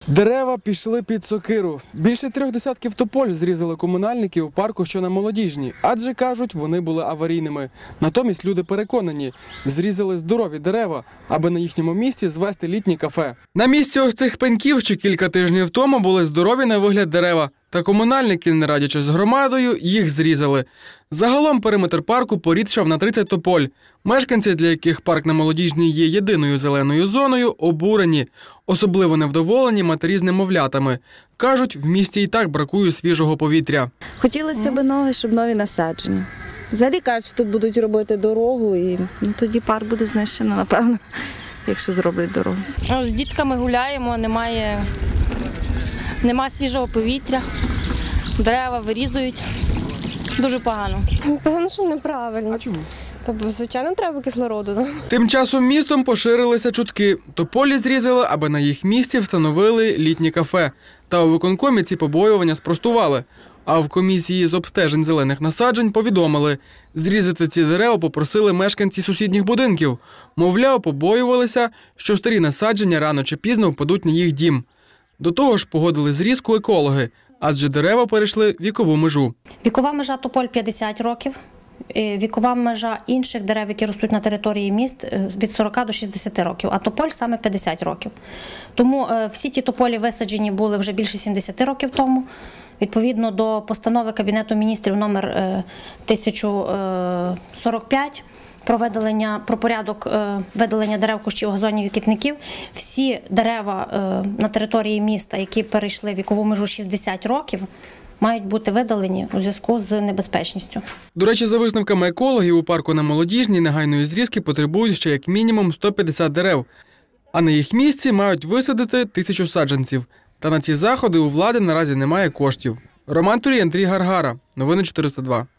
Дерева пішли під сокиру. Більше 3 десятків тополь зрізали комунальники у парку, що на Молодіжній. Адже, кажуть, вони були аварійними. Натомість люди переконані, зрізали здорові дерева, аби на їхньому місці звести літнє кафе. На місці ось цих пеньків ще кілька тижнів тому були здорові на вигляд дерева. Та комунальники, не радячи з громадою, їх зрізали. Загалом периметр парку порідшав на 30 тополь. Мешканці, для яких парк на Молодіжній є єдиною зеленою зоною, обурені. Особливо невдоволені матері з немовлятами. Кажуть, в місті і так бракує свіжого повітря. Хотілося б нові, щоб нові насадження. Взагалі кажуть, що тут будуть робити дорогу, і тоді парк буде знищено, напевно, якщо зроблять дорогу. З дітками гуляємо, немає свіжого повітря, дерева вирізують. Дуже погано. Певно, що неправильно. А чому? Тобто, звичайно, треба кислороду. Тим часом містом поширилися чутки. Тополі зрізали, аби на їх місці встановили літнє кафе. Та у виконкомі ці побоювання спростували. А в комісії з обстежень зелених насаджень повідомили, зрізати ці дерева попросили мешканці сусідніх будинків. Мовляв, побоювалися, що старі насадження рано чи пізно впадуть на їх дім. До того ж погодили зрізку екологи, адже дерева перейшли вікову межу. Вікова межа тополь 50 років. Вікова межа інших дерев, які ростуть на території міст, від 40 до 60 років, а тополь саме 50 років. Тому всі ті тополі висаджені були вже більше 70 років тому. Відповідно до постанови Кабінету міністрів номер 1045 про порядок видалення дерев, кущів, газонів і квітників, всі дерева на території міста, які перейшли вікову межу 60 років, мають бути видалені у зв'язку з небезпечністю. До речі, за висновками екологів, у парку на Молодіжній негайної зрізки потребують ще як мінімум 150 дерев. А на їх місці мають висадити 1000 саджанців. Та на ці заходи у влади наразі немає коштів. Роман Турій, Андрій Гаргара. Новини 402.